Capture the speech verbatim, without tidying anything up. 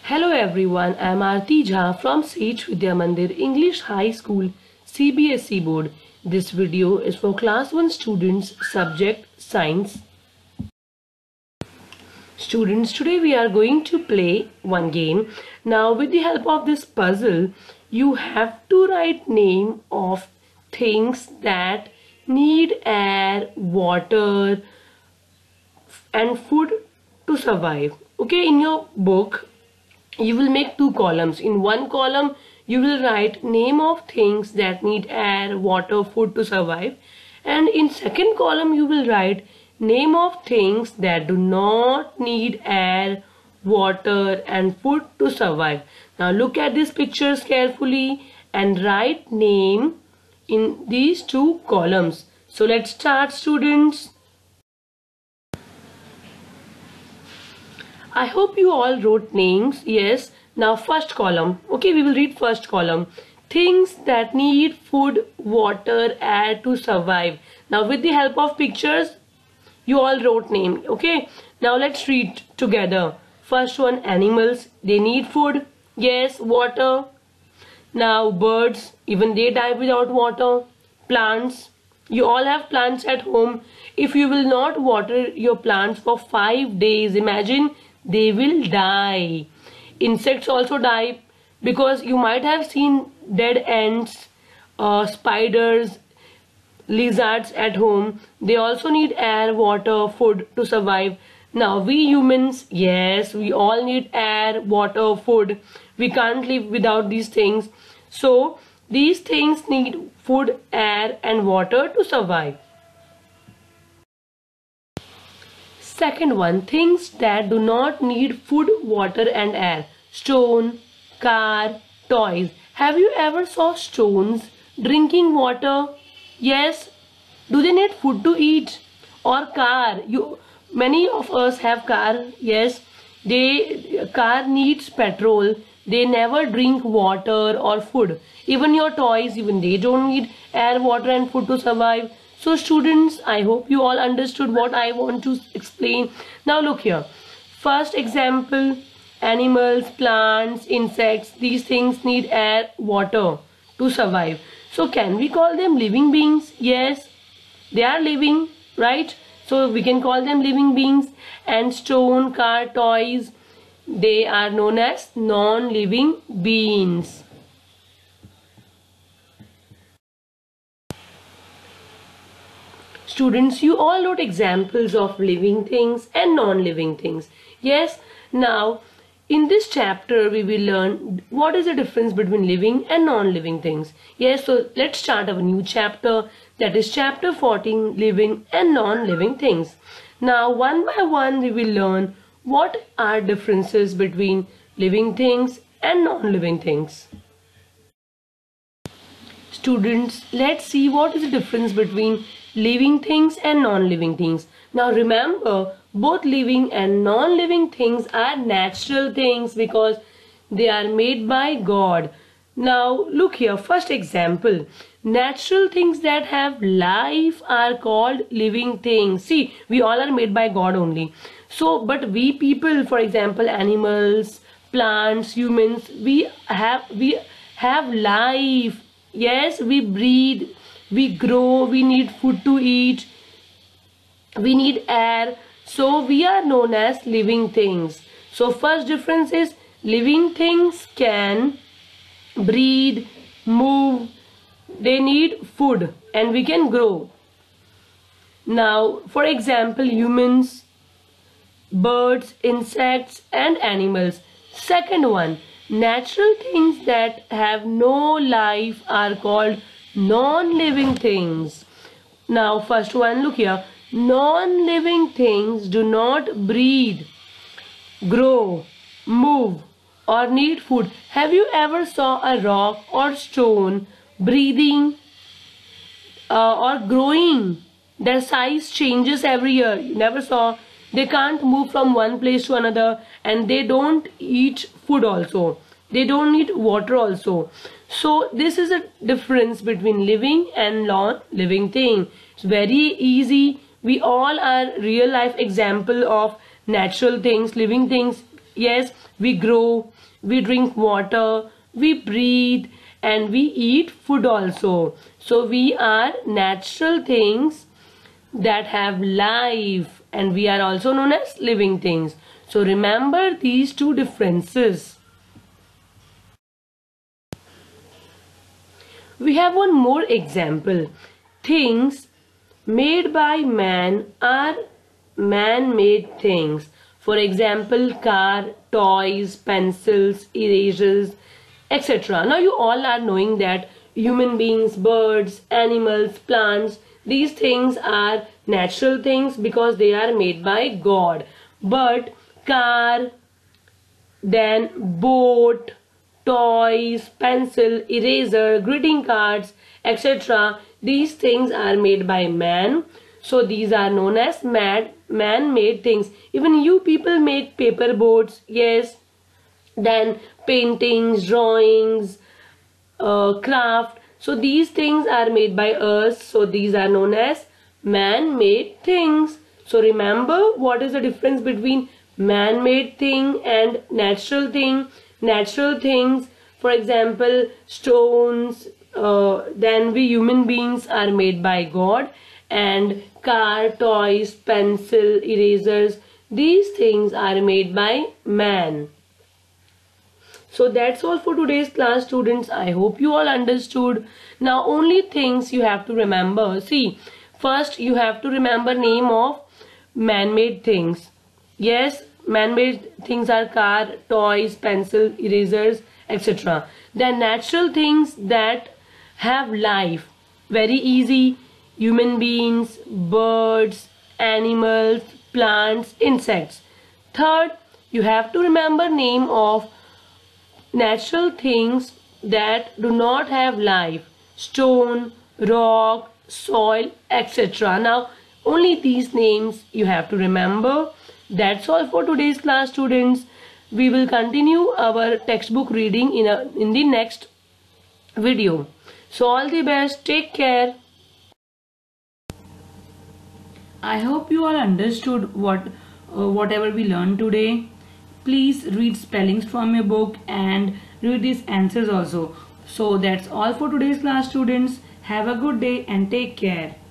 Hello everyone, I am Aarti Jha from Sage Vidya Mandir English High School C B S E Board. This video is for class one students, subject Science. Students, today we are going to play one game. Now with the help of this puzzle, you have to write name of things that need air, water and food to survive. Okay, in your book you will make two columns. In one column you will write name of things that need air, water, food to survive, and in second column you will write name of things that do not need air, water and food to survive. Now look at these pictures carefully and write name in these two columns. So let's start, students. I hope you all wrote names. Yes. Now first column. Okay, we will read first column. Things that need food, water, air to survive. Now with the help of pictures, you all wrote name. Okay. Now let's read together. First one, animals. They need food. Yes, water. Now birds, even they die without water. Plants. You all have plants at home. If you will not water your plants for five days, imagine they will die. Insects also die because you might have seen dead ants, uh, spiders, lizards at home. They also need air, water, food to survive. Now we humans, yes, we all need air, water, food. We can't live without these things. So these things need food, air and water to survive. Second one, things that do not need food, water and air. Stone, car, toys. Have you ever saw stones drinking water? Yes. Do they need food to eat? Or car? You, many of us have car. Yes. They, car needs petrol. They never drink water or food. Even your toys, even they don't need air, water and food to survive. So students, I hope you all understood what I want to explain. Now look here. First example, animals, plants, insects, these things need air, water to survive. So can we call them living beings? Yes, they are living, right? So we can call them living beings. And stone, car, toys, they are known as non-living beings. Students, you all wrote examples of living things and non-living things. Yes, now in this chapter we will learn what is the difference between living and non-living things. Yes, so let's start a new chapter, that is chapter fourteen, living and non-living things. Now one by one we will learn what are differences between living things and non-living things. Students, let's see what is the difference between living things and non-living things. Now remember, both living and non-living things are natural things because they are made by God. Now look here, first example. Natural things that have life are called living things. See, we all are made by God only. So, but we people, for example, animals, plants, humans, we have, we have life. Yes, we breathe, we grow, we need food to eat, we need air. So we are known as living things. So first difference is living things can breathe, move, they need food and we can grow. Now for example, humans, birds, insects and animals. Second one, natural things that have no life are called non-living things. Now first one, look here. Non-living things do not breathe, grow, move or need food. Have you ever saw a rock or stone breathing uh, or growing? Their size changes every year. You never saw. They can't move from one place to another and they don't eat food also. They don't need water also. So this is a difference between living and non-living thing. It's very easy. We all are real life example of natural things, living things. Yes, we grow, we drink water, we breathe, and we eat food also. So we are natural things that have life, and we are also known as living things. So remember these two differences. We have one more example. Things made by man are man-made things. For example, car, toys, pencils, erasers, et cetera. Now you all are knowing that human beings, birds, animals, plants, these things are natural things because they are made by God. But car, then boat, toys, pencil, eraser, greeting cards, et cetera. These things are made by man. So these are known as man, man-made things. Even you people make paper boats, yes. Then paintings, drawings, uh, craft. So these things are made by us. So these are known as man-made things. So remember what is the difference between man-made thing and natural thing. Natural things, for example, stones, uh, then we human beings are made by God, and car, toys, pencil, erasers, these things are made by man. So that's all for today's class, students. I hope you all understood. Now only things you have to remember. See, first you have to remember name of man-made things. Yes, man-made things are car, toys, pencil, erasers, et cetera. Then natural things that have life. Very easy. Human beings, birds, animals, plants, insects. Third, you have to remember name of natural things that do not have life. Stone, rock, soil, et cetera. Now, only these names you have to remember. That's all for today's class, students. We will continue our textbook reading in, a, in the next video. So all the best. Take care. I hope you all understood what uh, whatever we learned today. Please read spellings from your book and read these answers also. So that's all for today's class, students. Have a good day and take care.